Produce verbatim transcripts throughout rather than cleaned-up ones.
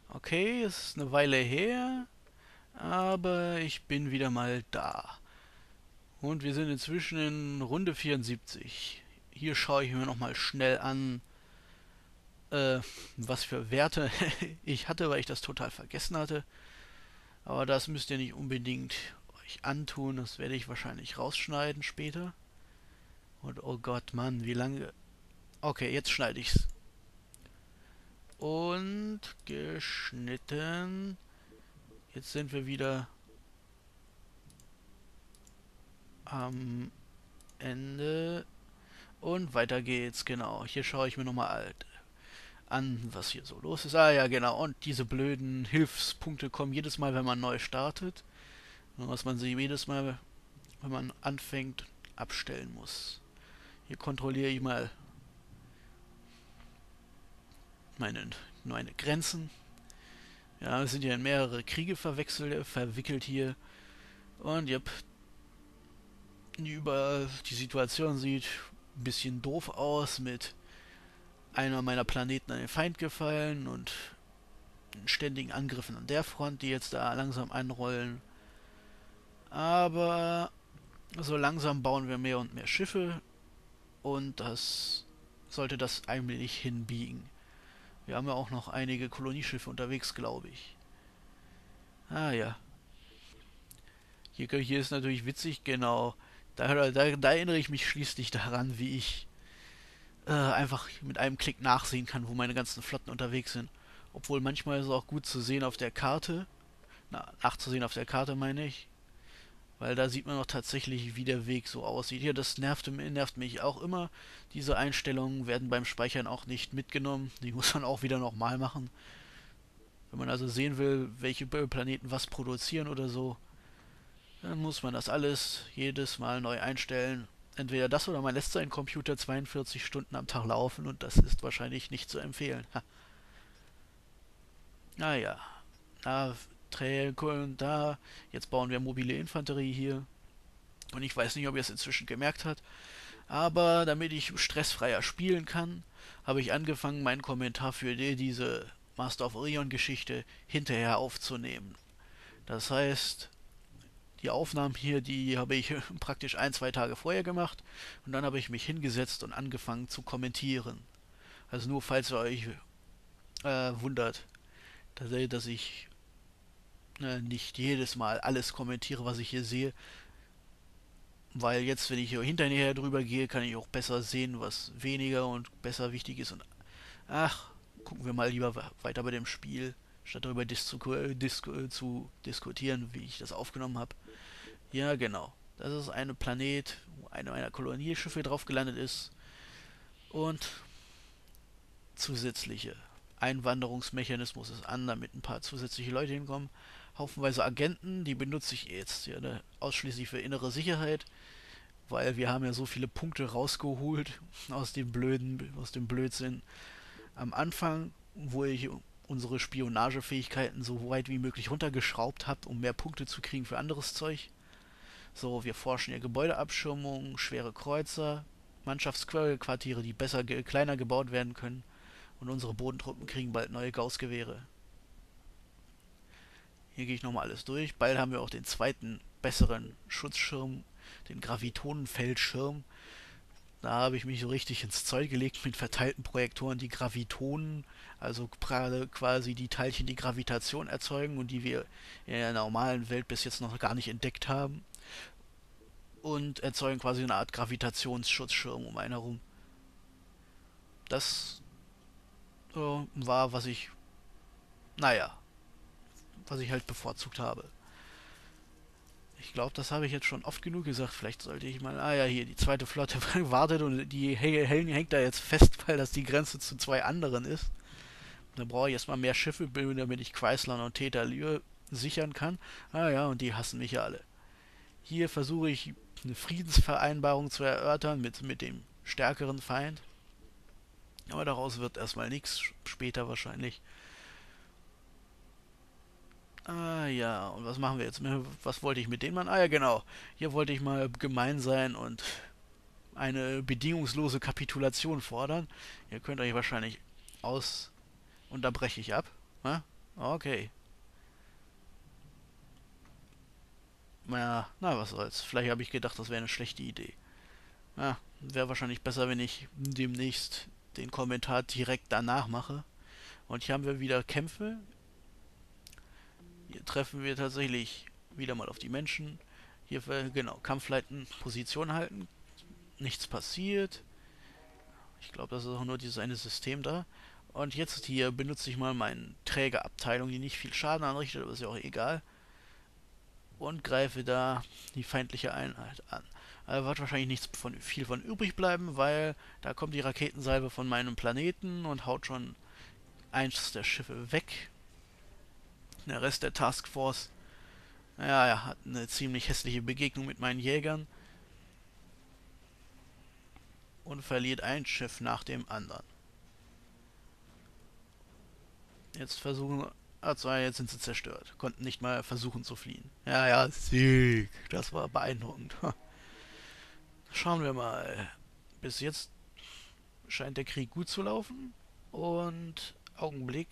Okay, es ist eine Weile her, aber ich bin wieder mal da. Und wir sind inzwischen in Runde vierundsiebzig. Hier schaue ich mir nochmal schnell an, äh, was für Werte ich hatte, weil ich das total vergessen hatte. Aber das müsst ihr nicht unbedingt euch antun, das werde ich wahrscheinlich rausschneiden später. Und oh Gott, Mann, wie lange. Okay, jetzt schneide ich's. Und geschnitten. Jetzt sind wir wieder am Ende. Und weiter geht's, genau. Hier schaue ich mir nochmal an, was hier so los ist. Ah ja, genau. Und diese blöden Hilfspunkte kommen jedes Mal, wenn man neu startet. Was man sie jedes Mal, wenn man anfängt, abstellen muss. Hier kontrolliere ich mal meine, meine Grenzen. Ja, wir sind ja in mehrere Kriege verwechselt, verwickelt hier. Und yep, über die Situation sieht ein bisschen doof aus mit einer meiner Planeten an den Feind gefallen und ständigen Angriffen an der Front, die jetzt da langsam anrollen. Aber so langsam bauen wir mehr und mehr Schiffe und das sollte das eigentlich hinbiegen. Wir haben ja auch noch einige Kolonieschiffe unterwegs, glaube ich. Ah ja. Hier, hier ist natürlich witzig, genau. Da, da, da erinnere ich mich schließlich daran, wie ich äh, einfach mit einem Klick nachsehen kann, wo meine ganzen Flotten unterwegs sind. Obwohl manchmal ist es auch gut zu sehen auf der Karte. Na, nachzusehen auf der Karte meine ich. Weil da sieht man auch tatsächlich, wie der Weg so aussieht. Hier, das nervt, nervt mich auch immer. Diese Einstellungen werden beim Speichern auch nicht mitgenommen. Die muss man auch wieder nochmal machen. Wenn man also sehen will, welche Planeten was produzieren oder so, dann muss man das alles jedes Mal neu einstellen. Entweder das oder man lässt seinen Computer zweiundvierzig Stunden am Tag laufen und das ist wahrscheinlich nicht zu empfehlen. Ha. Naja, da, da, jetzt bauen wir mobile Infanterie hier. Und ich weiß nicht, ob ihr es inzwischen gemerkt habt, aber damit ich stressfreier spielen kann, habe ich angefangen, meinen Kommentar für die, diese Master of Orion Geschichte hinterher aufzunehmen. Das heißt, die Aufnahmen hier, die habe ich praktisch ein, zwei Tage vorher gemacht und dann habe ich mich hingesetzt und angefangen zu kommentieren. Also nur falls ihr euch äh, wundert, dass, dass ich äh, nicht jedes Mal alles kommentiere, was ich hier sehe, weil jetzt, wenn ich hier hinterher drüber gehe, kann ich auch besser sehen, was weniger und besser wichtig ist. Und ach, gucken wir mal lieber weiter bei dem Spiel, statt darüber disku disku zu diskutieren, wie ich das aufgenommen habe. Ja, genau. Das ist ein Planet, wo eine meiner Kolonieschiffe drauf gelandet ist. Und zusätzliche Einwanderungsmechanismus ist an, damit ein paar zusätzliche Leute hinkommen. Haufenweise Agenten, die benutze ich jetzt ja, ne, ausschließlich für innere Sicherheit, weil wir haben ja so viele Punkte rausgeholt aus dem blöden, aus dem Blödsinn am Anfang, wo ich unsere Spionagefähigkeiten so weit wie möglich runtergeschraubt habe, um mehr Punkte zu kriegen für anderes Zeug. So, wir forschen ja Gebäudeabschirmung, schwere Kreuzer, Mannschaftsquartiere, die besser ge kleiner gebaut werden können. Und unsere Bodentruppen kriegen bald neue Gauss-Gewehre. Hier gehe ich nochmal alles durch. Bald haben wir auch den zweiten besseren Schutzschirm, den Gravitonenfeldschirm. Da habe ich mich so richtig ins Zeug gelegt mit verteilten Projektoren, die Gravitonen, also quasi die Teilchen, die Gravitation erzeugen und die wir in der normalen Welt bis jetzt noch gar nicht entdeckt haben. Und erzeugen quasi eine Art Gravitationsschutzschirm um einen herum. Das äh, war, was ich, naja, was ich halt bevorzugt habe. Ich glaube, das habe ich jetzt schon oft genug gesagt. Vielleicht sollte ich mal. Ah ja, hier, die zweite Flotte wartet und die Hellen hängt da jetzt fest, weil das die Grenze zu zwei anderen ist. Da brauche ich erstmal mehr Schiffe, damit ich Chrysler und Theta Lyre sichern kann. Ah ja, und die hassen mich ja alle. Hier versuche ich eine Friedensvereinbarung zu erörtern mit, mit dem stärkeren Feind. Aber daraus wird erstmal nichts, später wahrscheinlich. Ah ja, und was machen wir jetzt? Was wollte ich mit denen machen? Ah ja, genau. Hier wollte ich mal gemein sein und eine bedingungslose Kapitulation fordern. Ihr könnt euch wahrscheinlich aus... Und da breche ich ab. Na? Okay. Na, na, was soll's. Vielleicht habe ich gedacht, das wäre eine schlechte Idee. Ja, wäre wahrscheinlich besser, wenn ich demnächst den Kommentar direkt danach mache. Und hier haben wir wieder Kämpfe. Hier treffen wir tatsächlich wieder mal auf die Menschen. Hier, genau, Kampfleiten, Position halten. Nichts passiert. Ich glaube, das ist auch nur dieses eine System da. Und jetzt hier benutze ich mal meine Trägerabteilung, die nicht viel Schaden anrichtet, aber ist ja auch egal. Und greife da die feindliche Einheit an. Da wird wahrscheinlich nichts von, viel von übrig bleiben, weil da kommt die Raketensalve von meinem Planeten und haut schon eins der Schiffe weg. Der Rest der Taskforce, naja, er hat eine ziemlich hässliche Begegnung mit meinen Jägern und verliert ein Schiff nach dem anderen. Jetzt versuchen, also jetzt sind sie zerstört, konnten nicht mal versuchen zu fliehen. Ja, ja, Sieg, das war beeindruckend. Schauen wir mal. Bis jetzt scheint der Krieg gut zu laufen. Und Augenblick.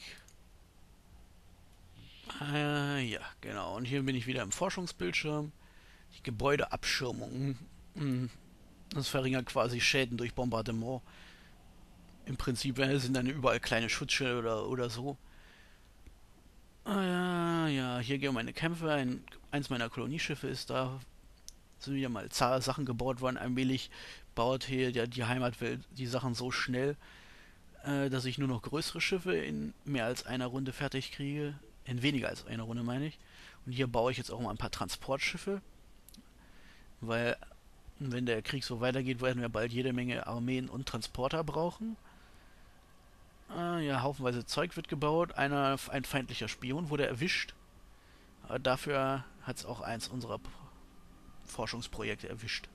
Äh, ja, genau. Und hier bin ich wieder im Forschungsbildschirm. Die Gebäudeabschirmung. Hm, das verringert quasi Schäden durch Bombardement. Im Prinzip sind dann überall kleine Schutzschilde oder, oder so. Ah ja, ja, hier gehen meine Kämpfe. Ein, eins meiner Kolonieschiffe ist da. Sind wieder mal Sachen gebaut worden. Allmählich baut hier der, die Heimatwelt die Sachen so schnell, äh, dass ich nur noch größere Schiffe in mehr als einer Runde fertig kriege. In weniger als einer Runde meine ich. Und hier baue ich jetzt auch mal ein paar Transportschiffe, weil wenn der Krieg so weitergeht, werden wir bald jede Menge Armeen und Transporter brauchen. Ah, ja, haufenweise Zeug wird gebaut. Einer, ein feindlicher Spion wurde erwischt. Aber dafür hat es auch eins unserer Forschungsprojekte erwischt.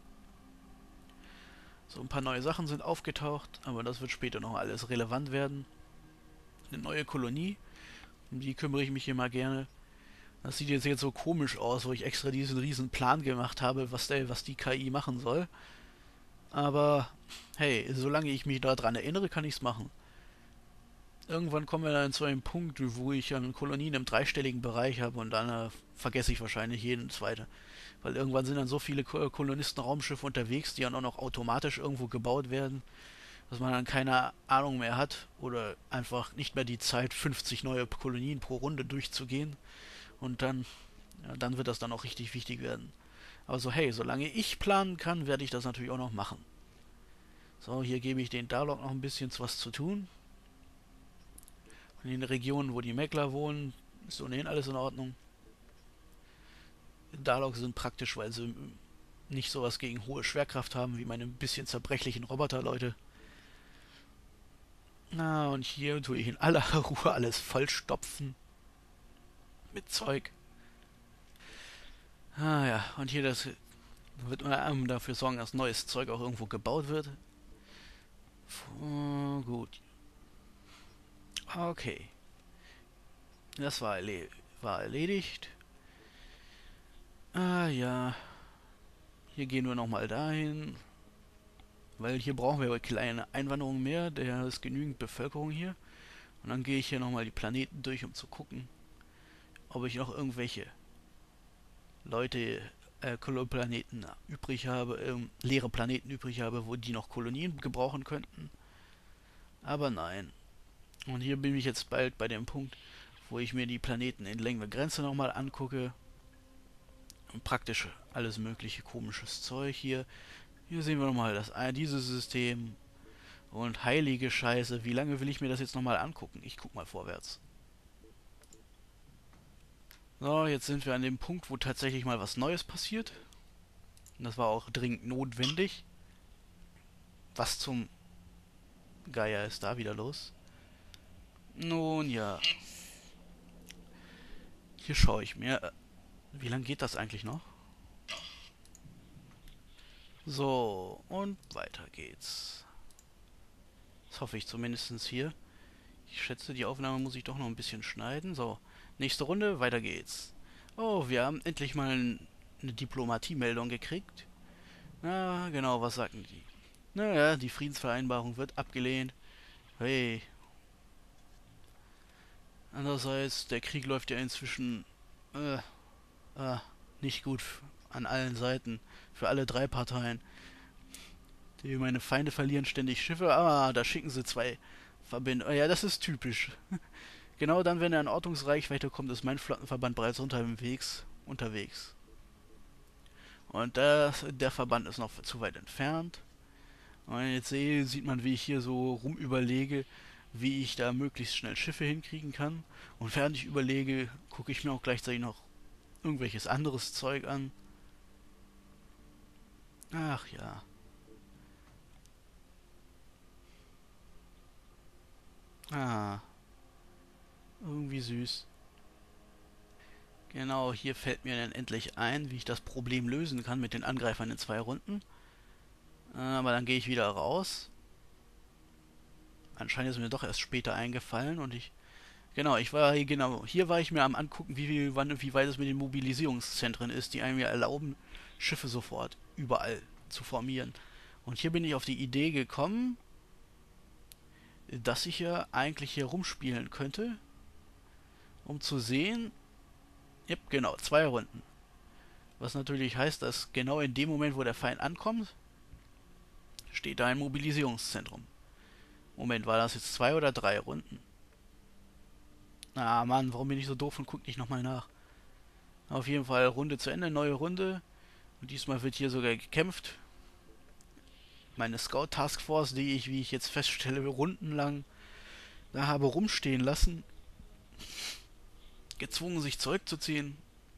So ein paar neue Sachen sind aufgetaucht, aber das wird später noch alles relevant werden. Eine neue Kolonie, um die kümmere ich mich hier mal gerne. Das sieht jetzt, jetzt so komisch aus, wo ich extra diesen riesen Plan gemacht habe, was, der, was die K I machen soll. Aber hey, solange ich mich daran erinnere, kann ich es machen. Irgendwann kommen wir dann zu einem Punkt, wo ich dann Kolonien im dreistelligen Bereich habe und dann äh, vergesse ich wahrscheinlich jeden zweite. Weil irgendwann sind dann so viele Ko Kolonisten-Raumschiffe unterwegs, die dann auch noch automatisch irgendwo gebaut werden, dass man dann keine Ahnung mehr hat oder einfach nicht mehr die Zeit, fünfzig neue Kolonien pro Runde durchzugehen. Und dann, ja, dann wird das dann auch richtig wichtig werden. Also hey, solange ich planen kann, werde ich das natürlich auch noch machen. So, hier gebe ich den Dalok noch ein bisschen was zu tun. In den Regionen, wo die Meckler wohnen, ist ohnehin alles in Ordnung. Dalok sind praktisch, weil sie nicht sowas gegen hohe Schwerkraft haben, wie meine ein bisschen zerbrechlichen Roboterleute. Na, und hier tue ich in aller Ruhe alles vollstopfen. Mit Zeug. Ah ja, und hier das wird man dafür sorgen, dass neues Zeug auch irgendwo gebaut wird. Oh, gut. Okay. Das war, erle war erledigt. Ah ja. Hier gehen wir nochmal dahin. Weil hier brauchen wir kleine Einwanderung mehr. Da ist genügend Bevölkerung hier. Und dann gehe ich hier nochmal die Planeten durch, um zu gucken, ob ich noch irgendwelche Leute, äh, Planeten übrig habe, ähm, leere Planeten übrig habe, wo die noch Kolonien gebrauchen könnten. Aber nein. Und hier bin ich jetzt bald bei dem Punkt, wo ich mir die Planeten in längere Grenze nochmal angucke. Und praktisch alles mögliche komisches Zeug hier. Hier sehen wir nochmal das äh, dieses System. Und heilige Scheiße, wie lange will ich mir das jetzt nochmal angucken? Ich guck mal vorwärts. So, jetzt sind wir an dem Punkt, wo tatsächlich mal was Neues passiert. Und das war auch dringend notwendig. Was zum Geier ist da wieder los? Nun ja. Hier schaue ich mir. Wie lange geht das eigentlich noch? So, und weiter geht's. Das hoffe ich zumindest hier. Ich schätze, die Aufnahme muss ich doch noch ein bisschen schneiden. So, nächste Runde, weiter geht's. Oh, wir haben endlich mal eine Diplomatie-Meldung gekriegt. Na, genau, was sagten die? Naja, die Friedensvereinbarung wird abgelehnt. Hey. Andererseits, der Krieg läuft ja inzwischen äh, äh, nicht gut an allen Seiten. Für alle drei Parteien. Die meine Feinde verlieren ständig Schiffe. Ah, da schicken sie zwei Verbände. Oh ja, das ist typisch. Genau dann, wenn er in Ortungsreichweite kommt, ist mein Flottenverband bereits unterwegs. unterwegs. Und das, der Verband ist noch zu weit entfernt. Und jetzt sehe, sieht man, wie ich hier so rumüberlege, wie ich da möglichst schnell Schiffe hinkriegen kann. Und während ich überlege, gucke ich mir auch gleichzeitig noch irgendwelches anderes Zeug an. Ach ja. Ah, irgendwie süß. Genau, hier fällt mir dann endlich ein, wie ich das Problem lösen kann mit den Angreifern in zwei Runden. Aber dann gehe ich wieder raus. Anscheinend ist mir doch erst später eingefallen und ich... Genau, ich war hier, genau, hier war ich mir am angucken, wie, wie, wann, wie weit es mit den Mobilisierungszentren ist, die einem ja erlauben, Schiffe sofort überall zu formieren. Und hier bin ich auf die Idee gekommen, dass ich ja eigentlich hier rumspielen könnte, um zu sehen, ja, genau, zwei Runden. Was natürlich heißt, dass genau in dem Moment, wo der Feind ankommt, steht da ein Mobilisierungszentrum. Moment, war das jetzt zwei oder drei Runden? Ah, Mann, warum bin ich so doof und guck nicht nochmal nach? Auf jeden Fall Runde zu Ende, neue Runde. Und diesmal wird hier sogar gekämpft. Meine Scout Taskforce, die ich, wie ich jetzt feststelle, rundenlang da habe rumstehen lassen, gezwungen, sich zurückzuziehen.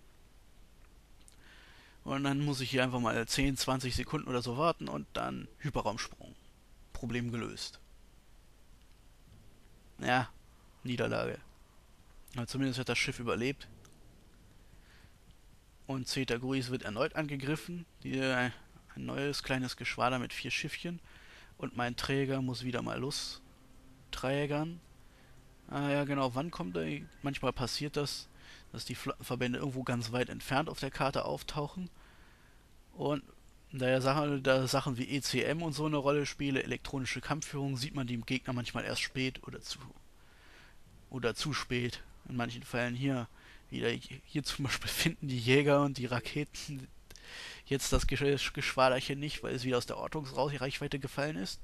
Und dann muss ich hier einfach mal zehn, zwanzig Sekunden oder so warten und dann Hyperraumsprung. Problem gelöst. Ja, Niederlage. Aber zumindest hat das Schiff überlebt. Und Zeta Gruis wird erneut angegriffen. Die, ein neues kleines Geschwader mit vier Schiffchen. Und mein Träger muss wieder mal losträgern. Ah ja, genau. Wann kommt er? Manchmal passiert das, dass die Flottenverbände irgendwo ganz weit entfernt auf der Karte auftauchen. Und da ja Sachen, da Sachen wie E C M und so eine Rolle spielen, elektronische Kampfführung, sieht man die im Gegner manchmal erst spät oder zu oder zu spät. In manchen Fällen hier wieder hier zum Beispiel finden die Jäger und die Raketen jetzt das Geschwaderchen nicht, weil es wieder aus der Ortungsreichweite gefallen ist.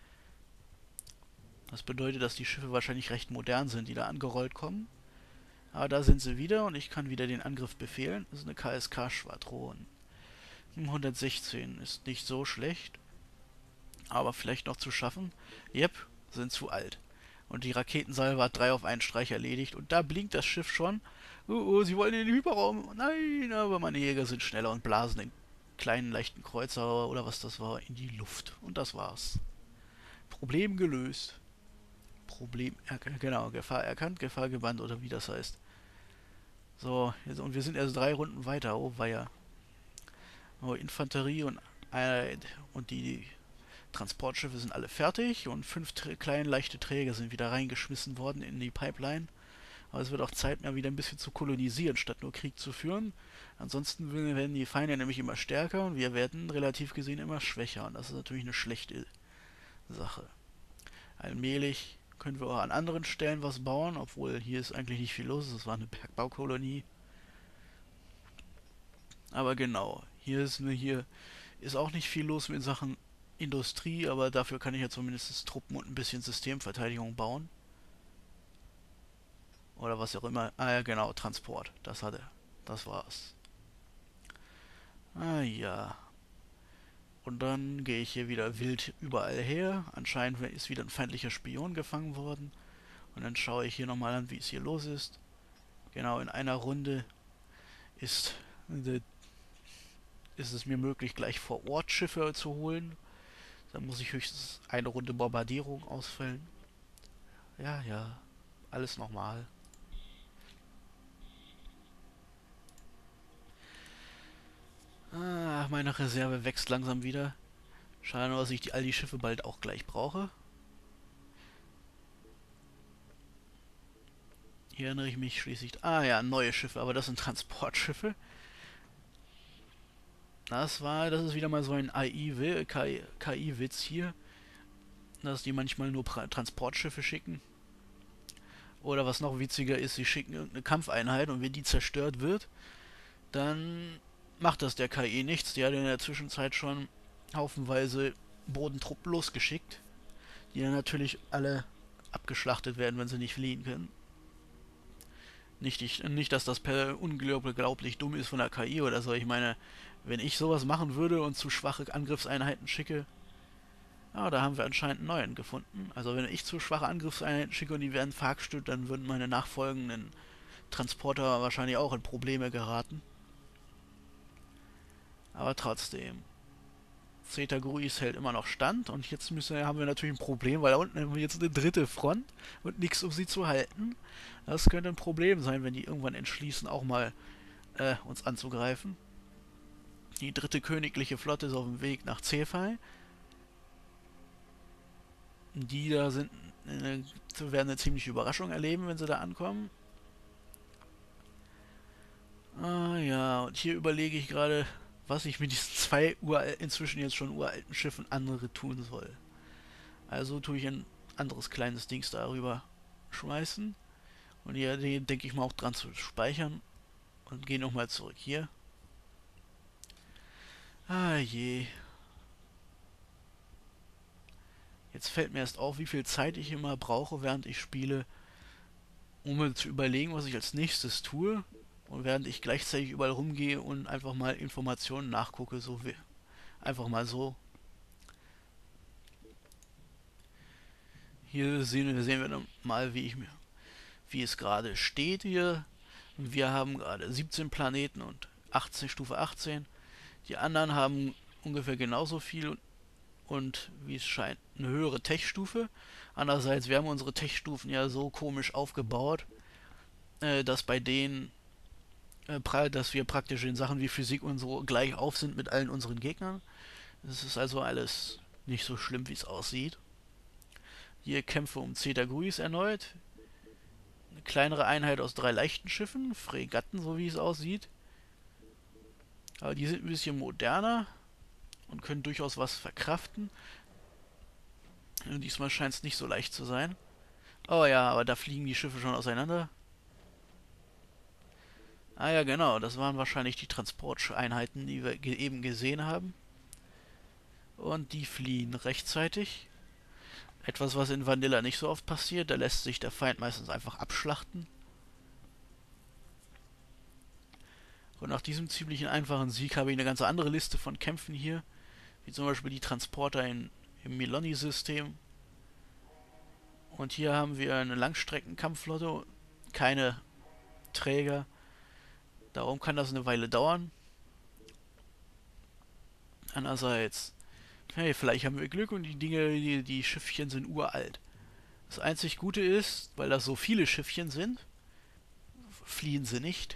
Das bedeutet, dass die Schiffe wahrscheinlich recht modern sind, die da angerollt kommen. Aber da sind sie wieder und ich kann wieder den Angriff befehlen. Das ist eine K S K-Schwadron. hundertsechzehn ist nicht so schlecht, aber vielleicht noch zu schaffen. Jep, sind zu alt. Und die Raketensalve hat drei auf einen Streich erledigt. Und da blinkt das Schiff schon. Oh, oh, sie wollen in den Hyperraum. Nein, aber meine Jäger sind schneller und blasen den kleinen, leichten Kreuzer oder was das war in die Luft. Und das war's. Problem gelöst. Problem erkannt. Genau, Gefahr erkannt, Gefahr gebannt oder wie das heißt. So, jetzt, und wir sind erst drei Runden weiter. Oh, weia. Oh, Infanterie und, äh, und die Transportschiffe sind alle fertig und fünf kleine leichte Träger sind wieder reingeschmissen worden in die Pipeline. Aber es wird auch Zeit, mal wieder ein bisschen zu kolonisieren, statt nur Krieg zu führen. Ansonsten werden die Feinde nämlich immer stärker und wir werden relativ gesehen immer schwächer. Und das ist natürlich eine schlechte Sache. Allmählich können wir auch an anderen Stellen was bauen, obwohl hier ist eigentlich nicht viel los. Es war eine Bergbaukolonie. Aber genau, hier ist, hier ist auch nicht viel los mit Sachen Industrie, aber dafür kann ich ja zumindest Truppen und ein bisschen Systemverteidigung bauen. Oder was auch immer. Ah ja, genau, Transport. Das hatte. Das war's. Ah ja. Und dann gehe ich hier wieder wild überall her. Anscheinend ist wieder ein feindlicher Spion gefangen worden. Und dann schaue ich hier nochmal an, wie es hier los ist. Genau, in einer Runde ist, ist es mir möglich, gleich vor Ort Schiffe zu holen. Dann muss ich höchstens eine Runde Bombardierung ausfällen. Ja, ja. Alles normal. Ah, meine Reserve wächst langsam wieder. Schade nur, dass ich die, all die Schiffe bald auch gleich brauche. Hier erinnere ich mich schließlich... Ah ja, neue Schiffe, aber das sind Transportschiffe. Das war... Das ist wieder mal so ein A I-K I-Witz hier. Dass die manchmal nur Transportschiffe schicken. Oder was noch witziger ist, sie schicken irgendeine Kampfeinheit und wenn die zerstört wird, dann macht das der K I nichts. Die hat in der Zwischenzeit schon haufenweise Bodentruppen losgeschickt, die dann natürlich alle abgeschlachtet werden, wenn sie nicht fliehen können. Nicht, ich, nicht dass das per unglaublich dumm ist von der K I oder so. Ich meine, wenn ich sowas machen würde und zu schwache Angriffseinheiten schicke, ja, da haben wir anscheinend einen neuen gefunden. Also wenn ich zu schwache Angriffseinheiten schicke und die werden verhackstückt, dann würden meine nachfolgenden Transporter wahrscheinlich auch in Probleme geraten. Aber trotzdem. Zeta Gruis hält immer noch stand und jetzt müssen, haben wir natürlich ein Problem, weil da unten haben wir jetzt eine dritte Front und nichts, um sie zu halten. Das könnte ein Problem sein, wenn die irgendwann entschließen, auch mal äh, uns anzugreifen. Die dritte königliche Flotte ist auf dem Weg nach Cephi. Die da sind, eine, werden eine ziemliche Überraschung erleben, wenn sie da ankommen. Ah ja, und hier überlege ich gerade, was ich mit diesen zwei uralt, inzwischen jetzt schon uralten Schiffen andere tun soll. Also tue ich ein anderes kleines Dings darüber schmeißen. Und hier denke ich mal auch dran zu speichern. Und gehe nochmal zurück hier. Ah je. Jetzt fällt mir erst auf, wie viel Zeit ich immer brauche, während ich spiele, um mir zu überlegen, was ich als nächstes tue. Und während ich gleichzeitig überall rumgehe und einfach mal Informationen nachgucke, so wie einfach mal so. Hier sehen, sehen wir mal, wie ich mir, wie es gerade steht hier. Wir haben gerade siebzehn Planeten und achtzehn, Stufe achtzehn. Die anderen haben ungefähr genauso viel und, und wie es scheint, eine höhere Tech-Stufe. Andererseits, wir haben unsere Tech-Stufen ja so komisch aufgebaut, äh, dass bei denen dass wir praktisch in Sachen wie Physik und so gleich auf sind mit allen unseren Gegnern. Es ist also alles nicht so schlimm, wie es aussieht. Hier Kämpfe um Zeta Gruis erneut. Eine kleinere Einheit aus drei leichten Schiffen, Fregatten, so wie es aussieht. Aber die sind ein bisschen moderner und können durchaus was verkraften. Und diesmal scheint es nicht so leicht zu sein. Oh ja, aber da fliegen die Schiffe schon auseinander. Ah ja, genau, das waren wahrscheinlich die Transporteinheiten, die wir ge eben gesehen haben. Und die fliehen rechtzeitig. Etwas, was in Vanilla nicht so oft passiert, da lässt sich der Feind meistens einfach abschlachten. Und nach diesem ziemlich einfachen Sieg habe ich eine ganz andere Liste von Kämpfen hier. Wie zum Beispiel die Transporter in, im Miloni-System. Und hier haben wir eine Langstreckenkampfflotte, keine Träger. Darum kann das eine Weile dauern. Andererseits, hey, vielleicht haben wir Glück und die Dinge, die, die Schiffchen sind uralt. Das einzig Gute ist, weil das so viele Schiffchen sind, fliehen sie nicht.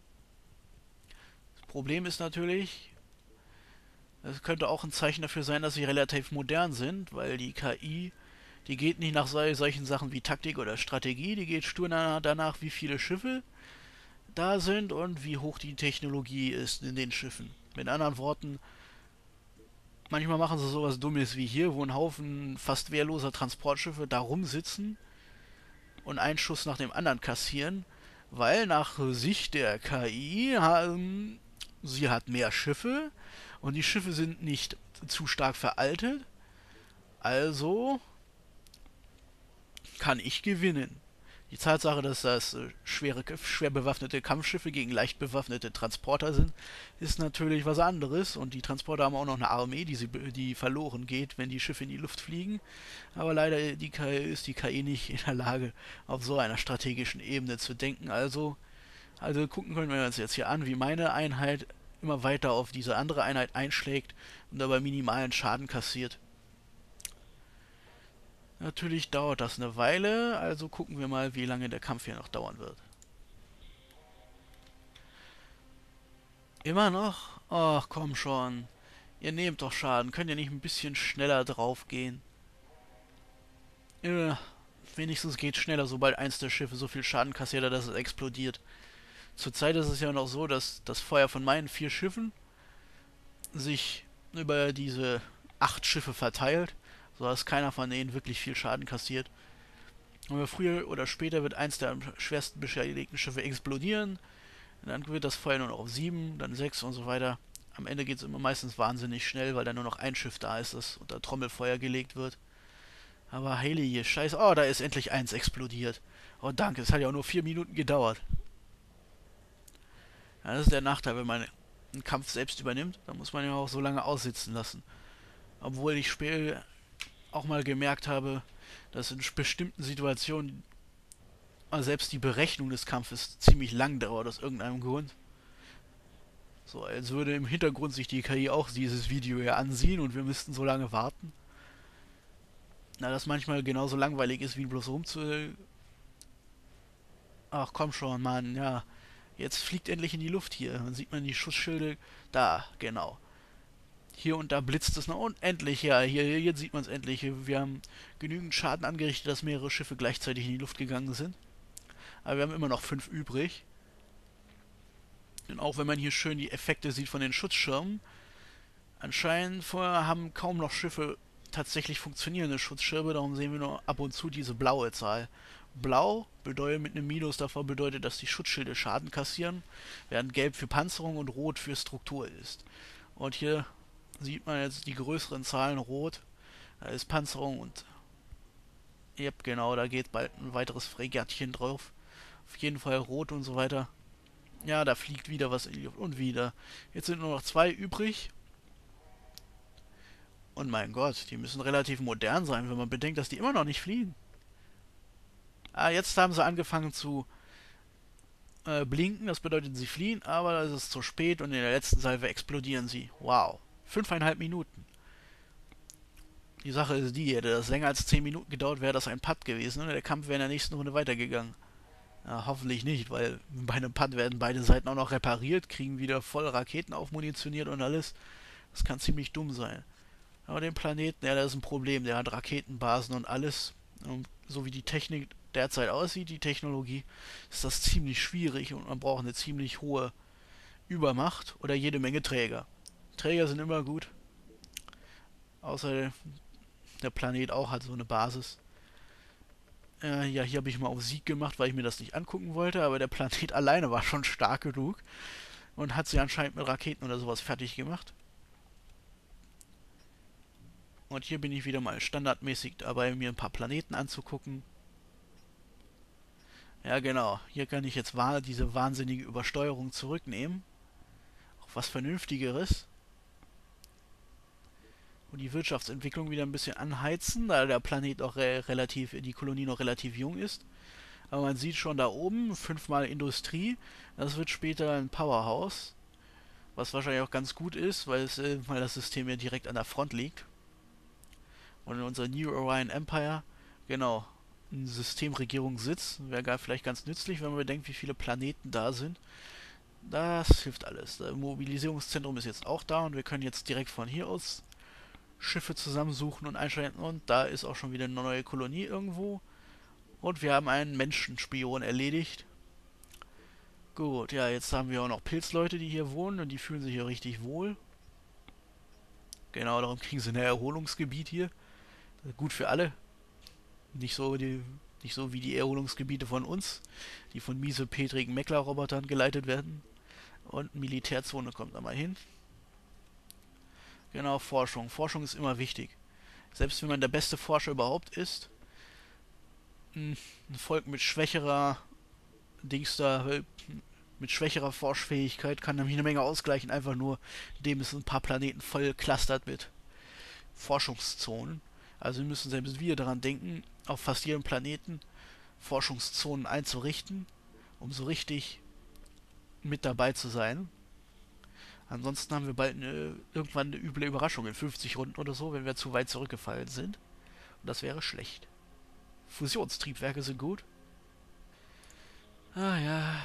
Das Problem ist natürlich, es könnte auch ein Zeichen dafür sein, dass sie relativ modern sind, weil die K I, die geht nicht nach solchen Sachen wie Taktik oder Strategie, die geht stur danach, wie viele Schiffe da sind und wie hoch die Technologie ist in den Schiffen. Mit anderen Worten, manchmal machen sie sowas Dummes wie hier, wo ein Haufen fast wehrloser Transportschiffe da rumsitzen und einen Schuss nach dem anderen kassieren, weil nach Sicht der K I haben, sie hat mehr Schiffe und die Schiffe sind nicht zu stark veraltet, also kann ich gewinnen. Die Tatsache, dass das äh, schwere, schwer bewaffnete Kampfschiffe gegen leicht bewaffnete Transporter sind, ist natürlich was anderes. Und die Transporter haben auch noch eine Armee, die, sie, die verloren geht, wenn die Schiffe in die Luft fliegen. Aber leider die K I, ist die K I nicht in der Lage, auf so einer strategischen Ebene zu denken. Also, also gucken können wir uns jetzt hier an, wie meine Einheit immer weiter auf diese andere Einheit einschlägt und dabei minimalen Schaden kassiert. Natürlich dauert das eine Weile, also gucken wir mal, wie lange der Kampf hier noch dauern wird. Immer noch? Ach, komm schon. Ihr nehmt doch Schaden. Könnt ihr nicht ein bisschen schneller draufgehen? Ja, wenigstens geht schneller, sobald eins der Schiffe so viel Schaden kassiert hat, dass es explodiert. Zurzeit ist es ja noch so, dass das Feuer von meinen vier Schiffen sich über diese acht Schiffe verteilt, sodass keiner von denen wirklich viel Schaden kassiert. Aber früher oder später wird eins der am schwersten beschädigten Schiffe explodieren. Und dann wird das Feuer nur noch auf sieben, dann sechs und so weiter. Am Ende geht es immer meistens wahnsinnig schnell, weil dann nur noch ein Schiff da ist, das unter Trommelfeuer gelegt wird. Aber heilige Scheiße. Oh, da ist endlich eins explodiert. Oh, danke. Es hat ja auch nur vier Minuten gedauert. Ja, das ist der Nachteil, wenn man einen Kampf selbst übernimmt. Dann muss man ja auch so lange aussitzen lassen. Obwohl ich später auch mal gemerkt habe, dass in bestimmten Situationen selbst die Berechnung des Kampfes ziemlich lang dauert, aus irgendeinem Grund. So, als würde im Hintergrund sich die K I auch dieses Video ja ansehen und wir müssten so lange warten. Na, das manchmal genauso langweilig ist, wie bloß rumzu... Ach komm schon, Mann, ja. Jetzt fliegt endlich in die Luft hier. Dann sieht man die Schussschilde. Da, genau. Hier und da blitzt es noch. Und endlich, ja, hier, jetzt sieht man es endlich. Wir haben genügend Schaden angerichtet, dass mehrere Schiffe gleichzeitig in die Luft gegangen sind. Aber wir haben immer noch fünf übrig. Und auch wenn man hier schön die Effekte sieht von den Schutzschirmen, anscheinend vorher haben kaum noch Schiffe tatsächlich funktionierende Schutzschirme, darum sehen wir nur ab und zu diese blaue Zahl. Blau bedeutet mit einem Minus davor bedeutet, dass die Schutzschilde Schaden kassieren, während Gelb für Panzerung und Rot für Struktur ist. Und hier sieht man jetzt die größeren Zahlen rot, da ist Panzerung und yep, genau, da geht bald ein weiteres Fregattchen drauf. Auf jeden Fall rot und so weiter. Ja, da fliegt wieder was in die Luft und wieder. Jetzt sind nur noch zwei übrig. Und mein Gott, die müssen relativ modern sein, wenn man bedenkt, dass die immer noch nicht fliegen. Ah, jetzt haben sie angefangen zu äh, blinken, das bedeutet, sie fliehen, aber da ist es zu spät und in der letzten Salve explodieren sie. Wow. Fünfeinhalb Minuten. Die Sache ist die, hätte das länger als zehn Minuten gedauert, wäre das ein Putt gewesen und der Kampf wäre in der nächsten Runde weitergegangen. Ja, hoffentlich nicht, weil bei einem Putt werden beide Seiten auch noch repariert, kriegen wieder voll Raketen aufmunitioniert und alles. Das kann ziemlich dumm sein. Aber den Planeten, ja, das ist ein Problem. Der hat Raketenbasen und alles. Und so wie die Technik derzeit aussieht, die Technologie, ist das ziemlich schwierig und man braucht eine ziemlich hohe Übermacht oder jede Menge Träger. Träger sind immer gut. Außer der Planet auch hat so eine Basis. Äh, ja, hier habe ich mal auf Sieg gemacht, weil ich mir das nicht angucken wollte, aber der Planet alleine war schon stark genug und hat sie anscheinend mit Raketen oder sowas fertig gemacht. Und hier bin ich wieder mal standardmäßig dabei, mir ein paar Planeten anzugucken. Ja, genau. Hier kann ich jetzt diese wahnsinnige Übersteuerung zurücknehmen. Auch was Vernünftigeres. Und die Wirtschaftsentwicklung wieder ein bisschen anheizen, da der Planet auch re relativ, die Kolonie noch relativ jung ist. Aber man sieht schon da oben, fünfmal Industrie. Das wird später ein Powerhouse. Was wahrscheinlich auch ganz gut ist, weil, es, äh, weil das System ja direkt an der Front liegt. Und in unser New Orion Empire, genau, ein Systemregierungssitz. Wäre vielleicht ganz nützlich, wenn man bedenkt, wie viele Planeten da sind. Das hilft alles. Das Mobilisierungszentrum ist jetzt auch da und wir können jetzt direkt von hier aus Schiffe zusammensuchen und einschalten. Und da ist auch schon wieder eine neue Kolonie irgendwo. Und wir haben einen Menschenspion erledigt. Gut, ja, jetzt haben wir auch noch Pilzleute, die hier wohnen und die fühlen sich hier richtig wohl. Genau, darum kriegen sie ein Erholungsgebiet hier. Gut für alle. Nicht so, die, nicht so wie die Erholungsgebiete von uns, die von miesepetrigen Meckler-Robotern geleitet werden. Und Militärzone kommt da mal hin. Genau, Forschung. Forschung ist immer wichtig. Selbst wenn man der beste Forscher überhaupt ist, ein Volk mit schwächerer Dings da, mit schwächerer Forschfähigkeit kann nämlich eine Menge ausgleichen, einfach nur, indem es ein paar Planeten voll clustert mit Forschungszonen. Also müssen selbst wir daran denken, auf fast jedem Planeten Forschungszonen einzurichten, um so richtig mit dabei zu sein. Ansonsten haben wir bald eine, irgendwann eine üble Überraschung in fünfzig Runden oder so, wenn wir zu weit zurückgefallen sind. Und das wäre schlecht. Fusionstriebwerke sind gut. Ah ja.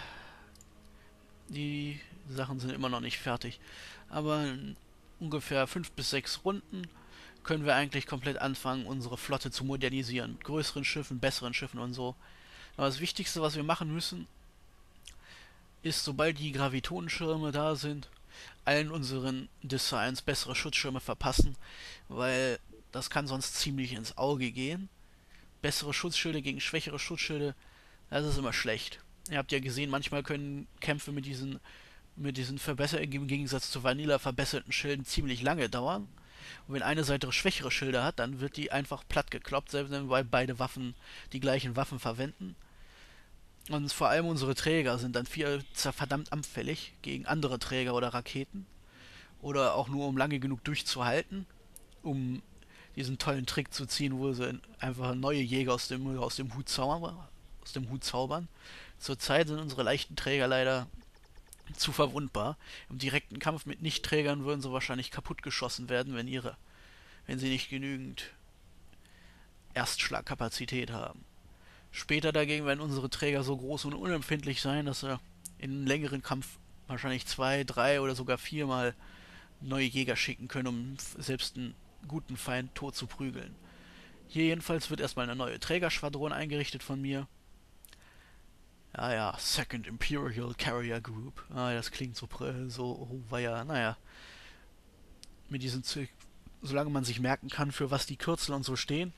Die Sachen sind immer noch nicht fertig. Aber in ungefähr fünf bis sechs Runden können wir eigentlich komplett anfangen, unsere Flotte zu modernisieren. Mit größeren Schiffen, besseren Schiffen und so. Aber das Wichtigste, was wir machen müssen, ist, sobald die Gravitonenschirme da sind, allen unseren Designs bessere Schutzschirme verpassen, weil das kann sonst ziemlich ins Auge gehen. bessere Schutzschilde gegen schwächere Schutzschilde, das ist immer schlecht. Ihr habt ja gesehen, manchmal können Kämpfe mit diesen, mit diesen verbessert, im Gegensatz zu Vanilla verbesserten Schilden ziemlich lange dauern. Und wenn eine Seite schwächere Schilder hat, dann wird die einfach platt gekloppt, selbst wenn wir beide Waffen die gleichen Waffen verwenden. Und vor allem unsere Träger sind dann viel verdammt anfällig gegen andere Träger oder Raketen. Oder auch nur um lange genug durchzuhalten, um diesen tollen Trick zu ziehen, wo sie einfach neue Jäger aus dem, aus dem Hut zaubern. Aus dem Hut zaubern. Zurzeit sind unsere leichten Träger leider zu verwundbar. Im direkten Kampf mit Nicht-Trägern würden sie wahrscheinlich kaputtgeschossen werden, wenn ihre, wenn sie nicht genügend Erstschlagkapazität haben. Später dagegen werden unsere Träger so groß und unempfindlich sein, dass sie in einem längeren Kampf wahrscheinlich zwei, drei oder sogar viermal neue Jäger schicken können, um selbst einen guten Feind tot zu prügeln. Hier jedenfalls wird erstmal eine neue Trägerschwadron eingerichtet von mir. Ah ja, Second Imperial Carrier Group. Ah, das klingt so, so oh, war ja, naja. Mit diesen Zeug, solange man sich merken kann, für was die Kürzel und so stehen,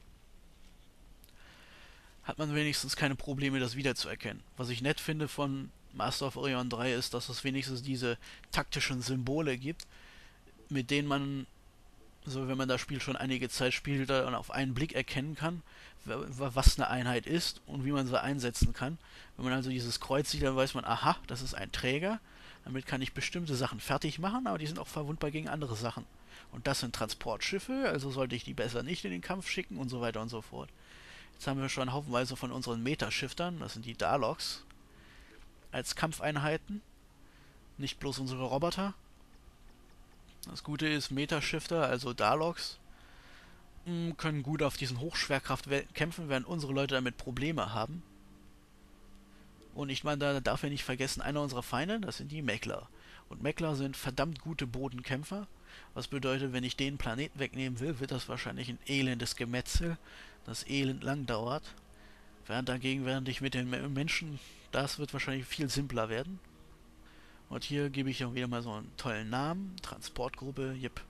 hat man wenigstens keine Probleme, das wiederzuerkennen. Was ich nett finde von Master of Orion drei ist, dass es wenigstens diese taktischen Symbole gibt, mit denen man, so wenn man das Spiel schon einige Zeit spielt, dann auf einen Blick erkennen kann, was eine Einheit ist und wie man sie einsetzen kann. Wenn man also dieses Kreuz sieht, dann weiß man, aha, das ist ein Träger. Damit kann ich bestimmte Sachen fertig machen, aber die sind auch verwundbar gegen andere Sachen. Und das sind Transportschiffe, also sollte ich die besser nicht in den Kampf schicken und so weiter und so fort. Jetzt haben wir schon haufenweise von unseren Metashiftern, das sind die Darloks, als Kampfeinheiten. Nicht bloß unsere Roboter. Das Gute ist, Metashifter, also Darloks, können gut auf diesen Hochschwerkraftwelten kämpfen, während unsere Leute damit Probleme haben. Und ich meine, da darf ich nicht vergessen, einer unserer Feinde, das sind die Meckler. Und Meckler sind verdammt gute Bodenkämpfer. Was bedeutet, wenn ich den Planeten wegnehmen will, wird das wahrscheinlich ein elendes Gemetzel, das elend lang dauert. Während dagegen, während ich mit den Menschen, das wird wahrscheinlich viel simpler werden. Und hier gebe ich auch wieder mal so einen tollen Namen. Transportgruppe, yep.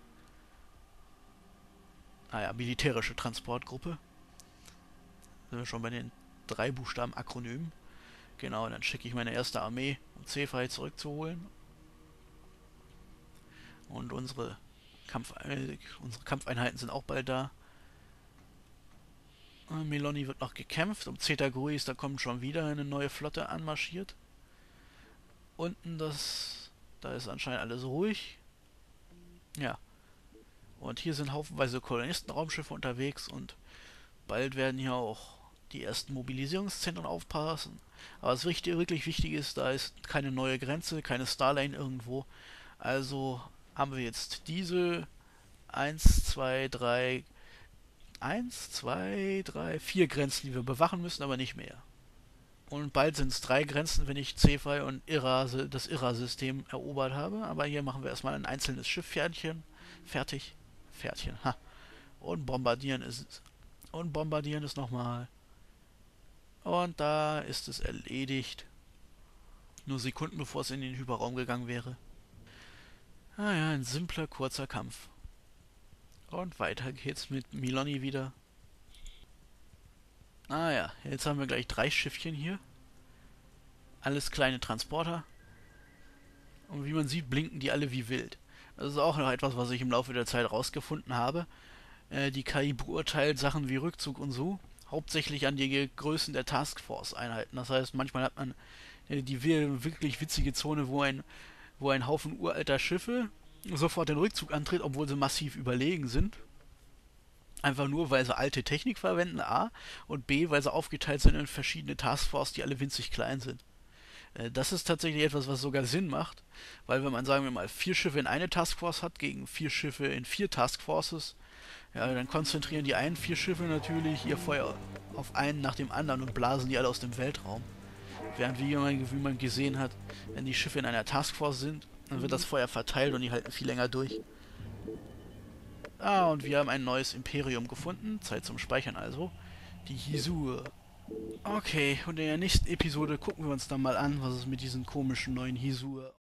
Ah ja, militärische Transportgruppe. Sind wir schon bei den drei Buchstaben Akronymen. Genau, dann schicke ich meine erste Armee, um C-Frei zurückzuholen. Und unsere, Kampf, äh, unsere Kampfeinheiten sind auch bald da. Äh, Meloni wird noch gekämpft. Um Zeta Gruis, da kommt schon wieder eine neue Flotte anmarschiert. Unten das, da ist anscheinend alles ruhig. Ja. Und hier sind haufenweise Kolonistenraumschiffe unterwegs und bald werden hier auch die ersten Mobilisierungszentren aufpassen. Aber was richtig, wirklich wichtig ist, da ist keine neue Grenze, keine Starline irgendwo. Also haben wir jetzt diese eins, zwei, drei, eins, zwei, drei, vier Grenzen, die wir bewachen müssen, aber nicht mehr. Und bald sind es drei Grenzen, wenn ich Cephi und Ira, das Ira-System erobert habe. Aber hier machen wir erstmal ein einzelnes Schifffährtchen. Fertig. Pferdchen, ha. Und bombardieren ist es. Und bombardieren ist nochmal. Und da ist es erledigt. Nur Sekunden bevor es in den Hyperraum gegangen wäre. Ah ja, ein simpler, kurzer Kampf. Und weiter geht's mit Meloni wieder. Ah ja, jetzt haben wir gleich drei Schiffchen hier. Alles kleine Transporter. Und wie man sieht, blinken die alle wie wild. Das ist auch noch etwas, was ich im Laufe der Zeit rausgefunden habe. Äh, die K I beurteilt Sachen wie Rückzug und so hauptsächlich an die Größen der Taskforce-Einheiten. Das heißt, manchmal hat man äh, die wirklich witzige Zone, wo ein, wo ein Haufen uralter Schiffe sofort den Rückzug antritt, obwohl sie massiv überlegen sind. Einfach nur, weil sie alte Technik verwenden, A, und B, weil sie aufgeteilt sind in verschiedene Taskforce, die alle winzig klein sind. Das ist tatsächlich etwas, was sogar Sinn macht, weil wenn man, sagen wir mal, vier Schiffe in eine Taskforce hat gegen vier Schiffe in vier Taskforces, ja, dann konzentrieren die einen vier Schiffe natürlich ihr Feuer auf einen nach dem anderen und blasen die alle aus dem Weltraum. Während, wie man, wie man gesehen hat, wenn die Schiffe in einer Taskforce sind, dann wird das Feuer verteilt und die halten viel länger durch. Ah, und wir haben ein neues Imperium gefunden. Zeit zum Speichern also. Die Hisur. Okay, und in der nächsten Episode gucken wir uns dann mal an, was es mit diesen komischen neuen Hisur